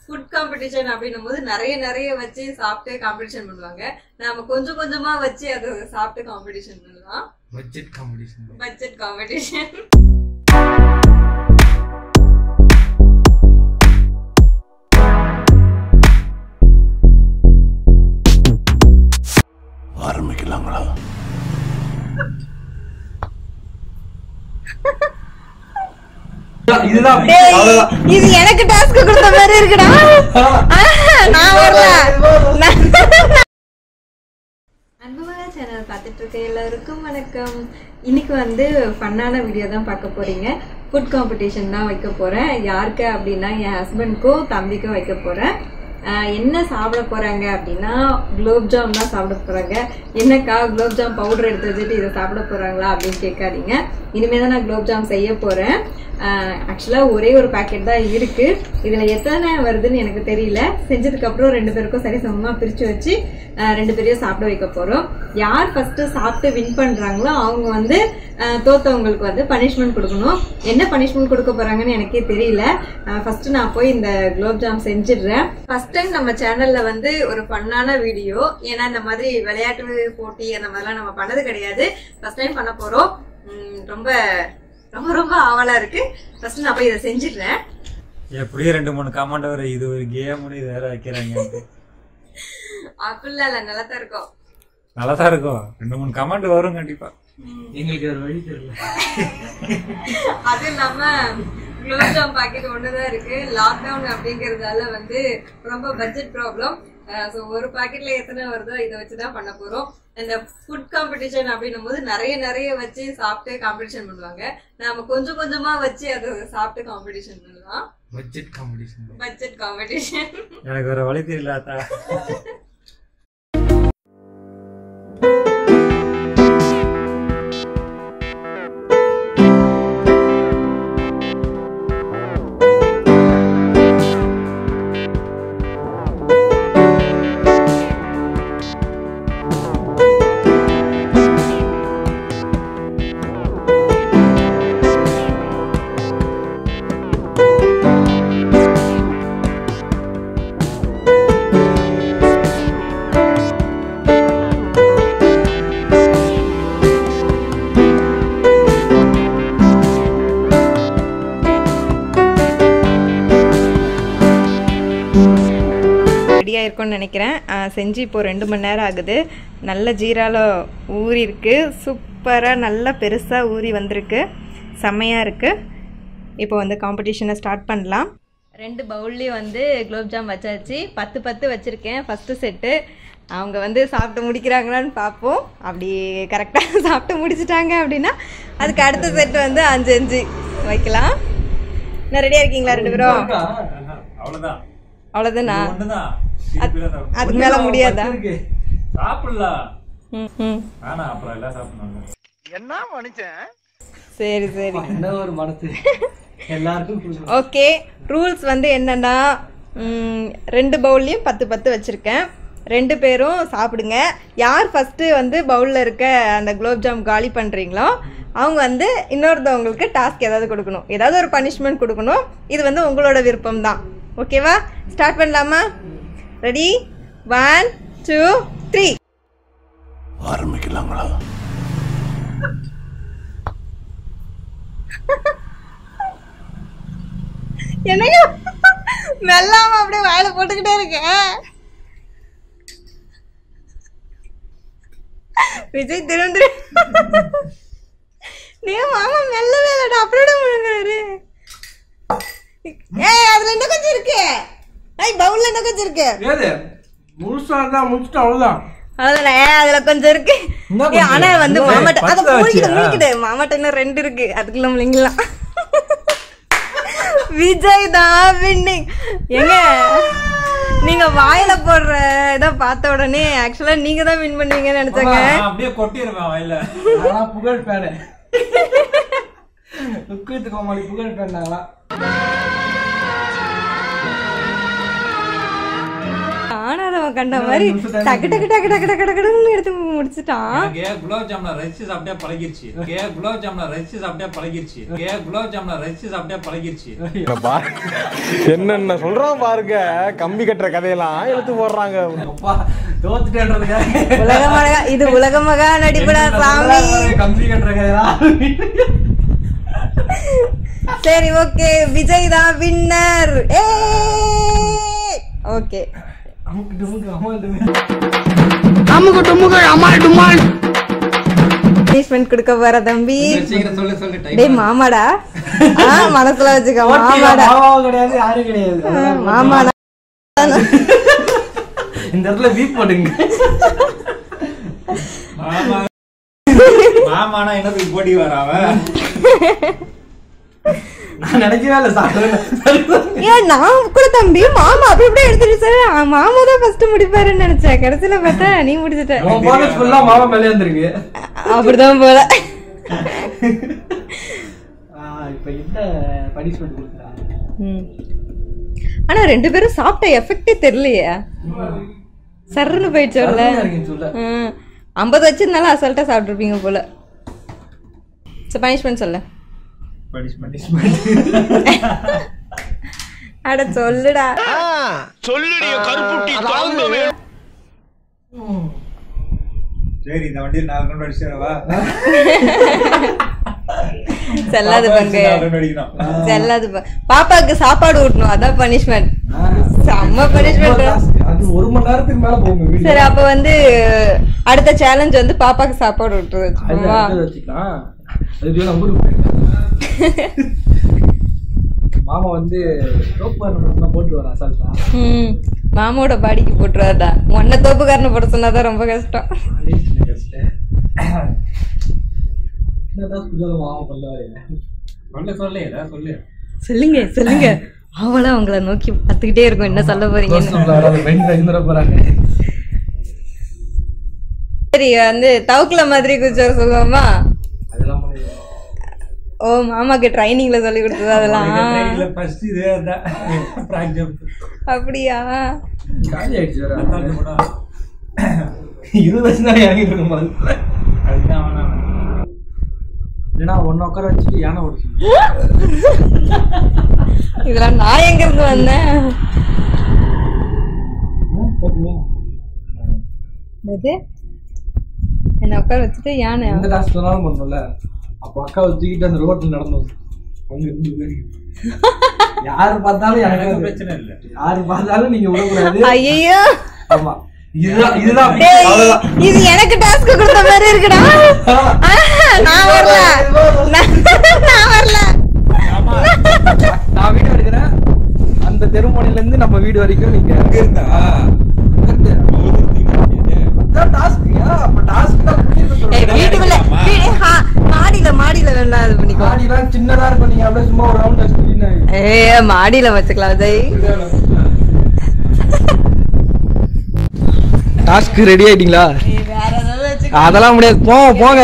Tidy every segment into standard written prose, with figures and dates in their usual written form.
Food competition அப்படின்னும் போது நிறைய வச்சு சாப்பிட்டு காம்படிஷன் பண்ணுவாங்க. நாம கொஞ்சம் கொஞ்சமா வச்சு அதை சாப்பிட்டு காம்படிஷன் பண்ணலாம். Budget competition. ஆரம்பிக்கலாங்களா? இது எனக்கு டாஸ்க் கொடுத்த மாதிரி இருக்குடா. நான் வரல. அன்புமகா சேனல் பார்த்துட்டு இருக்க எல்லாருக்கும் வணக்கம். இன்னைக்கு வந்து ஃபன்னான வீடியோ தான் பார்க்க போறீங்க. ஃபுட் காம்படிஷன் தான் வைக்க போறேன். யாருக்கு அப்படின்னா என் ஹஸ்பண்ட்க்கும் தம்பிக்கும் வைக்க போறேன். என்ன சாப்பிட போறாங்க அப்படின்னா குலோப்ஜாம் தான் சாப்பிட போறாங்க. என்னக்கா குலோப்ஜாம் பவுடர் எடுத்து வச்சுட்டு இதை சாப்பிட போறாங்களா அப்படின்னு கேட்காதீங்க. இனிமே தான் நான் குலோப்ஜாம் செய்ய போறேன். ஆக்சுவலா ஒரே ஒரு பேக்கெட் தான் இருக்கு. இதுல எத்தனை வருதுன்னு எனக்கு தெரியல. செஞ்சதுக்கு அப்புறம் 2 பேருக்கும் சரி சமமா பிரிச்சு வச்சு 2 பேரையும் சாப்பிட வைக்க போறோம். யார் ஃபர்ஸ்ட் சாப்பிட்டு வின் பண்றாங்களோ அவங்க வந்து தோத்தவங்களுக்கு வந்து பனிஷ்மெண்ட் கொடுக்கணும். என்ன பனிஷ்மெண்ட் கொடுக்க போறாங்கன்னு எனக்கே தெரியல. ஃபர்ஸ்ட் நான் போய் இந்த குலோப்ஜாம் செஞ்சிடுறேன். ஃபர்ஸ்ட் டைம் நம்ம சேனல்ல வந்து ஒரு ஃபன்னான வீடியோ. ஏன்னா இந்த மாதிரி விளையாட்டு போட்டி அந்த மாதிரிலாம் நம்ம பண்ணது கிடையாது. ஃபர்ஸ்ட் டைம் பண்ண போறோம். ரொம்ப ரொம்ப ரொம்ப ஆவலா இருக்கு. ஃபர்ஸ்ட் நான் போய் இதை செஞ்சிடுறேன். எப்படியும் 2-3 கமெண்ட் வர இது ஒரு கேம்னு இது வேற வைக்கிறாங்க. அப்படிலாம் இல்ல, நல்லாதான் இருக்கும். நல்லாதான் இருக்கும். 2-3 கமெண்ட் வரும் கண்டிப்பா. எங்களுக்கு ஒரு வழி தெரியல. அது இல்லாம குலோப்ஜாம் பாக்கெட் ஒண்ணுதான் இருக்கு. லாக்டவுன் அப்படிங்கறதால வந்து ரொம்ப பட்ஜெட் ப்ராப்ளம். சோ ஒரு பாக்கெட்ல எத்தனை வருதோ இதை வச்சுதான் பண்ண போறோம். இந்த ஃபுட் காம்படிஷன் அப்படின்னும் போது நிறைய வச்சு சாப்பிட்டு காம்படிஷன் பண்ணுவாங்க. நாம கொஞ்சம் கொஞ்சமா வச்சு அதை சாப்பிட்டு காம்படிஷன் பண்ணலாம். Budget competition. எனக்கு வேற வழி தெரியல. ரெடியாக இருக்கும்னு நினைக்கிறேன். செஞ்சு இப்போ 2 மணி நேரம் ஆகுது. நல்ல ஜீரால ஊறி இருக்கு. சூப்பராக நல்லா பெருசாக ஊறி வந்திருக்கு. செம்மையாக இருக்குது. இப்போ வந்து காம்படிஷனை ஸ்டார்ட் பண்ணலாம். 2 பவுல்லையும் வந்து குலோப்ஜாம் வச்சாச்சு. 10 வச்சுருக்கேன் ஃபஸ்ட்டு செட்டு. அவங்க வந்து சாப்பிட்டு முடிக்கிறாங்களான்னு பார்ப்போம். அப்படி கரெக்டாக சாப்பிட்டு முடிச்சிட்டாங்க அப்படின்னா அதுக்கு அடுத்த செட்டு வந்து 5 வைக்கலாம். இன்னும் ரெடியாக இருக்கீங்களா 2 பேரும்? அவ்வளவுதான். அவ்வளவுதானா? அதுக்கு மேல முடியாதா? சாப்பிடலாம். ஆனா அப்புறம் எல்லாம் சாப்பிடணும். என்ன மனுஷன்? சரி என்ன ஒரு மனசு எல்லாருக்கும். ஓகே, ரூல்ஸ் வந்து என்னன்னா 2 பவுல்லையும் 10 வச்சிருக்கேன். 2 பேரும் சாப்பிடுங்க. யார் ஃபர்ஸ்ட் வந்து பவுல்ல இருக்க அந்த குலோப்ஜாம் காலி பண்றீங்களோ அவங்க வந்து இன்னொருத்தவங்களுக்கு டாஸ்க் ஏதாவது கொடுக்கணும். ஏதாவது ஒரு பனிஷ்மெண்ட் கொடுக்கணும். இது வந்து உங்களோட விருப்பம் தான். ஓகேவா? ஸ்டார்ட் பண்ணலாமா? ரெடி? 1 2 3 ஆரம்பிக்கலாங்களா? என்னங்க மெல்லாம அப்படியே வாயில போட்டுக்கிட்டே இருக்கேன். விஜய் திரும்ப நீ மாமா மெல்லவே இல்லடா, அப்படியே முழுங்குறாரு. ஏய் அதுல என்ன கொஞ்சம் இருக்கு? ஐய் பவுல்ல என்ன கொஞ்சம் இருக்கு? ஏது முழுசா தான் முடிச்சிட்டு அவ்வளவுதான். அதுல அதுல கொஞ்சம் இருக்கு. ஆனா வந்து மாமாட்ட அத மூடிக்கிடு. மாமாட்ட இன்னும் 2 இருக்கு. அதுக்குள்ள முழுங்கலாம். விஜய் தான் வின்னிங். ஏங்க நீங்க வாயில போடுற இத பார்த்த உடனே ஆக்சுவலா நீங்க தான் வின் பண்ணுவீங்கன்னு நினைச்சேங்க. அப்படியே கொட்டிடுவேன் வாயில. நான் புகழ் பேரு. லுக்கிட்டு கோமாளி புகழ் பேருனாங்களா? ஆனா அத கண்ட மாதிரி டக்கு டக்கு டக்கு டக்கு டக்கு டக்குன்னு எடுத்து முடிச்சுட்டான். குலாப் ஜாமுன் ரசிச்சு சாப்பிட்டே பழகிருச்சு. குலாப் ஜாமுன் ரசிச்சு சாப்பிட்டே பழகிருச்சு. குலாப் ஜாமுன் ரசிச்சு சாப்பிட்டே பழகிருச்சு. என்னென்ன சொல்றான் பாருங்க. கம்பி கட்டுற கதையெல்லாம் எடுத்து போடுறாங்க. உலகமகா இது உலகமகா நடிப்புடா சாமி. கம்பி கட்டுற கதையெல்லாம். சரி ஓகே, விஜய் தான் வின்னர். ஓகே பனிஷ்மெண்ட் கொடுக்க போற தம்பி. டேய் மாமாடா, மனசுல வச்சுக்க மாமாடா. கிடையாது, யாரும் கிடையாது. மாமாடா இந்த இடத்துல வீப் போடுங்க. மாமானா என்னதுக்கு போட்டி வராவ? நான் நினைக்கவே இல்ல ஏன் நான் கூட தம்பி மாமா அப்படி இப்படி எடுத்துட்டு சார் மாமா தான் ஃபர்ஸ்ட் முடிப்பாருன்னு நினைச்சேன். கடைசியில பார்த்தா நீ முடிச்சிட்ட. ஃபுல்லா மாமா மேலே வந்திருக்கு. அப்படிதான் போல. இப்ப என்ன பனிஷ்மெண்ட் கொடுக்குறாங்க? ஆனா 2 பேரும் சாப்பிட்ட எஃபெக்டே தெரியலையே. சர்ன்னு போயிடுச்சு. 50 வச்சிருந்தாலும் அசால்ட்டா சாப்பிட்டுருப்பீங்க போல. பனிஷ்மெண்ட் சொல்ல. அட சொல்லுடா. சொல்லுடிய கருப்புட்டி தாங்கவே. சரி இந்த வண்டியில் 4 ரவுண்ட் அடிச்சிரவா? செல்லாது பங்கு. செல்லாது பாப்பாக்கு சாப்பாடு ஊட்டணும், அதான் பனிஷ்மெண்ட். செம்ம பனிஷ்மெண்ட். அது 1 மணி நேரத்துக்கு மேல போகும். சரி அப்ப வந்து அடுத்த சேலஞ்ச் வந்து பாப்பாக்கு சாப்பாடு ஊட்டுறது. மாமா வந்து போட்டு வர அசால்ட்டா. மாமாவோட பாடிக்கு போட்டுருவாருடா. உன்ன தோப்புக்காரனை போட சொன்னாதான் ரொம்ப கஷ்டம். சொல்லுங்க சொல்லுங்க. அவளா அவங்கள நோக்கி பார்த்துக்கிட்டே இருக்கும் என்ன சொல்ல போறீங்கன்னு. சரி வந்து தவுக்குல மாதிரி குதிச்சு சொல்லுவோமா? ஓ மாமாக்கு ட்ரைனிங்ல சொல்லி கொடுத்தது அதெல்லாம். அப்படியா? 20 வருஷம் தான் இறங்கிட்டு இருக்கும். இல்லைன்னா ஒன்னு உட்கார வச்சுட்டு யானை ஓடிச்சு. இதெல்லாம் நான் எங்க இருந்து வந்தேன்? என்ன உட்கார வச்சுட்டு யானை எந்த டாஸ்க் சொன்னாலும் பண்ணும்ல. அப்போ அக்கா வச்சுக்கிட்டு அந்த ரோட்ல நடந்தோம். அங்க இருந்து யாரு பார்த்தாலும் எனக்கு பிரச்சனை இல்லை. யாரு பார்த்தாலும் நீங்க விடக்கூடாது. ஐயோ ஆமா இதுதான் இது எனக்கு டாஸ்க் கொடுத்த மாதிரி இருக்குடா. நான் வரல நான் வரல. நான் வீடியோ எடுக்கிறேன். அந்த தெருமோனில இருந்து நம்ம வீடு வரைக்கும் நீங்க அங்க இருந்தா மாடியில வேண்டாம். அது பண்ணிக்கோ. சின்னதா இருக்கும். நீங்க அப்படியே சும்மா ஒரு ரவுண்ட் மாடியில வச்சுக்கலாம். விஜய் டாஸ்க் ரெடி ஆயிட்டீங்களா? அதெல்லாம் முடியாது. போங்க.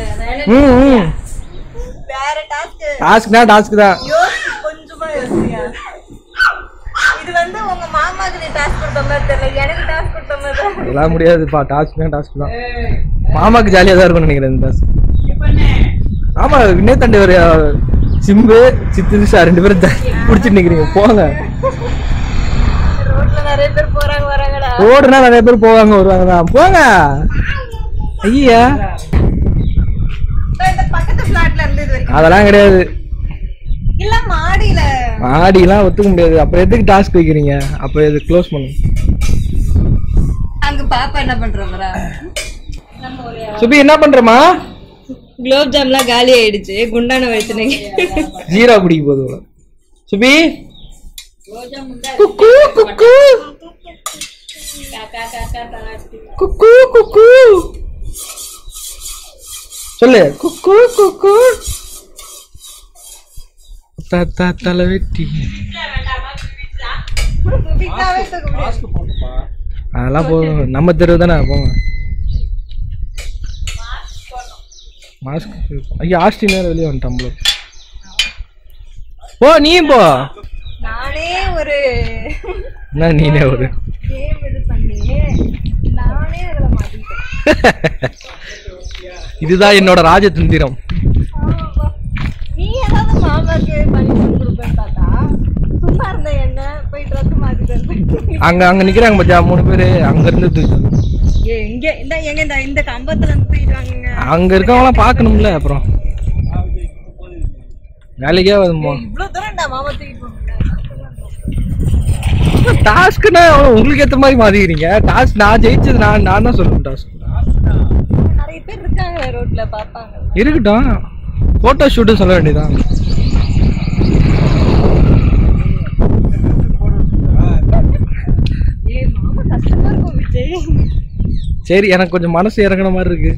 டாஸ்க்னா டாஸ்க் தான். இது வந்து உங்க மாமாக்கு நீ டாஸ்க் கொடுத்த மாதிரி தெரியல, எனக்கு டாஸ்க் கொடுத்த மாதிரி. அதெல்லாம் முடியாதுப்பா. டாஸ்க்னா டாஸ்க் தான். மாமாக்கு ஜாலியா தான் இருக்கும்னு நினைக்கிறேன் இந்த டாஸ்க். ஆமா வினயத்தாண்டி ஒரு சிம்பு சித்திரிஷா 2 பேரும் குடிச்சிட்டு நிக்கிறீங்க. போங்க. ரோட்ல நிறைய பேர் போறாங்க வராங்கடா. ரோடுனா நிறைய பேர் போவாங்க வருவாங்க தான். போங்க. ஐயா இந்த பக்கத்து ஃபிளாட்ல இருந்து இது வரைக்கும் அதெல்லாம் கிடையாது. இல்ல மாடிலாம் ஒத்துக்க முடியாது. அப்புறம் எதுக்கு டாஸ்க் வைக்கிறீங்க? அப்ப இது க்ளோஸ் பண்ணுங்க. அங்க பாப்பா என்ன பண்றா? சுபி என்ன பண்றமா? குலோப் ஜாம்லாம் காலி ஆயிடுச்சு. குண்டான வயசுனே ஜீரா குடிக்க போகுது. சுபி குக்கு குக்கு குக்கு குக்கு சொல்லு. குக்கு குக்கு தாத்தா தலை வெட்டி. அதெல்லாம் போதும். நம்ம தெருவு தானே. போங்க. மாஸ்க். ஐயா ஆஸ்டின் வேற வெளியே வந்துட்டான். போ நீ போ. நானே ஒரு என்ன நீனே ஒரு கேம் இது பண்ணி இதுதான் என்னோட ராஜதந்திரம். நீ ஏதாவது மாமாக்கு பனிஷ்மெண்ட் கொடுப்பேன்னு பார்த்தா சும்மா இருந்த என்ன போய் ட்ரெஸ் மாத்திட்டு அங்க நிக்கிறாங்க பச்சா 3 பேரு. அங்க இருந்து எங்க இந்த கம்பத்துல இருந்து போயிடுவாங்க. அங்க இருக்கவங்களாம் பாக்கணும்ல. அப்புறம் வேலைக்கே வருமோ இவ்வளவு தூரம் மாமா தூக்கிட்டு டாஸ்க்னா உங்களுக்கு ஏத்த மாதிரி மாத்திக்கிறீங்க. டாஸ்க் நான் ஜெயிச்சது நான் தான் சொல்லுவேன். டாஸ்க் நிறைய பேர் இருக்காங்க ரோட்ல பாப்பாங்க. இருக்கட்டும், போட்டோ ஷூட் சொல்ல வேண்டியதான். மாமா கஷ்டமா இருக்கும் விஜய். சரி, எனக்கு கொஞ்சம் மனசு இறங்குன மாதிரி இருக்கு.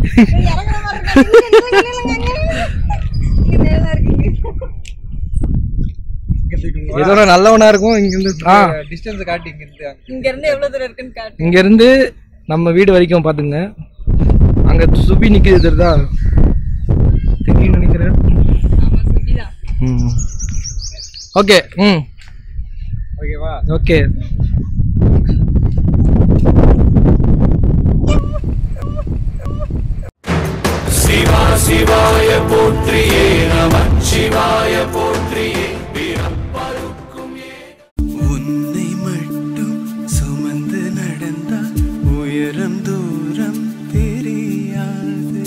ஏதோ நல்லவனா இருக்கும். இங்க இருந்து டிஸ்டன்ஸ் காட்டி இங்க இருந்து எவ்வளவு தூரம் இருக்குன்னு காட்டு. இங்க இருந்து நம்ம வீடு வரைக்கும் பாத்துங்க. அங்க சுபி நிக்குது தெரியுதா? தெரியும் நினைக்கிறேன். ஓகே. ஓகேவா? ஓகே. சிவா சிவாய போற்றியே நம சிவாய போற்றியே பிறப்பருக்கும் உன்னை மட்டும் சுமந்து நடந்தால் உயரம் தூரம் தெரியாது.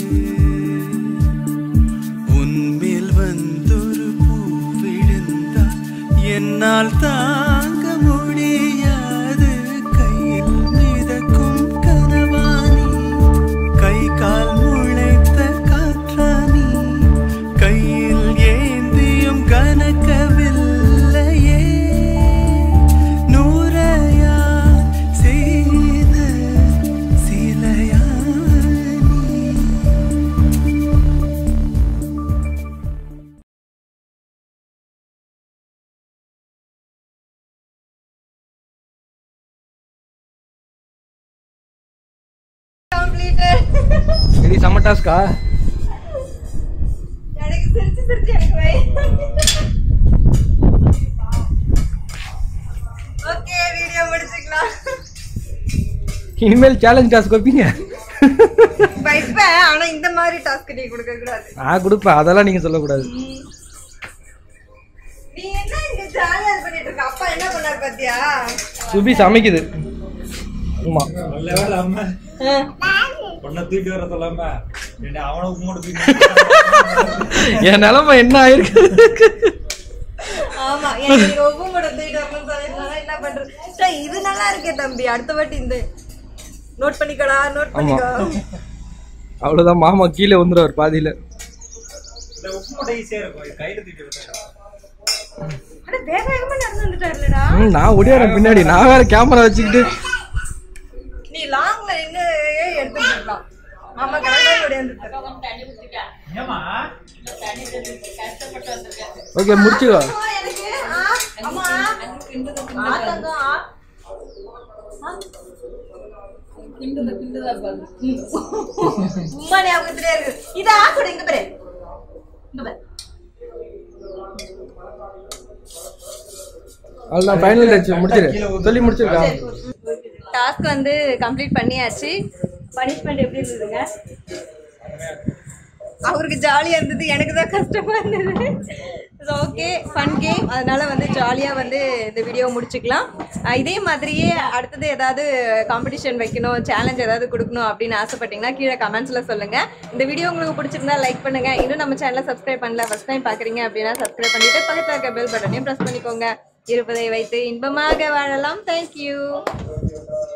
உன்மேல் வந்தொரு பூ விழுந்தால் என்னால் தாங்க முடியாது. கையில் மிதக்கும் கனவானி, கை கால் முளைத்த காற்றானி, கையில் ஏந்தியும் கனக்கவில்லையே. நூறையா செய்த சிலையானி. சரி, செம்ம டாஸ்கா? எனக்கு சிரிச்சு எனக்கு வை. ஓகே, வீடியோ முடிச்சுக்கலாம். இனிமேல் சேலஞ்ச் டாஸ்க் வைப்பீங்க? வைப்பேன், ஆனா இந்த மாதிரி டாஸ்க் நீ கொடுக்க கூடாது. நான் கொடுப்பேன், அதெல்லாம் நீங்க சொல்லக்கூடாது. நீ என்ன இங்க ஜாலியா பண்ணிட்டு இருக்க? அப்பா என்ன பண்ணாரு பாத்தியா? சுபி சமைக்குது. ஆமா, நல்ல வேலை அம்மா பொண்ணை தூக்கிட்டு வர சொல்லாம அவனை உங்களோட தூக்கி என் நிலைமை என்ன ஆயிருக்கு. ஆமா, எனக்கு ரொம்ப கூட தூக்கிட்டு வரணும்னு சொல்லிருந்தாங்க. என்ன பண்றது? இது நல்லா இருக்கே தம்பி, அடுத்த வாட்டி இந்த நோட் பண்ணிக்கடா, நோட் பண்ணிக்கோ. அவ்வளவுதான், மாமா கீழே வந்துருவார் பாதியில. இந்த உப்பு மூட்டை ஈஸியா இருக்கும், கையில தூக்கி விட்டாங்க. அட வேக வேகமா நடந்து வந்துட்டாருலடா. நான் ஓடியாரேன் பின்னாடி. நான் வேற கேமரா வச்சுக்கிட்டு. நீ லாங்ல நின்னு எடுத்துக்கலாம். மாமா கரெக்டா ஓடியாந்துட்டாரு. ஏமா ஓகே, முடிச்சுக்கோ. எனக்கு அம்மா ஆத்தங்க உம்மா ஞாபகத்திலே இருக்கு. இத ஆக்குடு, இங்க பாரு, இங்க பாரு. அவ்வளவுதான், ஃபைனல் டச் முடிச்சிரு. சொல்லி முடிச்சிருக்கா? டாஸ்க் வந்து கம்ப்ளீட் பண்ணியாச்சு. பனிஷ்மெண்ட் எப்படி இருந்ததுங்க? அவருக்கு ஜாலியாக இருந்தது, எனக்கு தான் கஷ்டமாக இருந்தது. Okay, fun game. அதனால வந்து ஜாலியாக வந்து இந்த வீடியோ முடிச்சுக்கலாம். இதே மாதிரியே அடுத்தது ஏதாவது காம்படிஷன் வைக்கணும், சேலஞ்ச் ஏதாவது கொடுக்கணும் அப்படின்னு ஆசைப்பட்டீங்கன்னா கீழே கமெண்ட்ஸில் சொல்லுங்கள். இந்த வீடியோ உங்களுக்கு பிடிச்சிருந்தா லைக் பண்ணுங்கள். இன்னும் நம்ம சேனலை சப்ஸ்கிரைப் பண்ணல, ஃபஸ்ட் டைம் பார்க்குறீங்க அப்படின்னா சப்ஸ்கிரைப் பண்ணிவிட்டு பக்கத்தில் இருக்க பெல் பட்டனையும் ப்ரெஸ் பண்ணிக்கோங்க. இருப்பதை வைத்து இன்பமாக வாழலாம். தேங்க்யூ.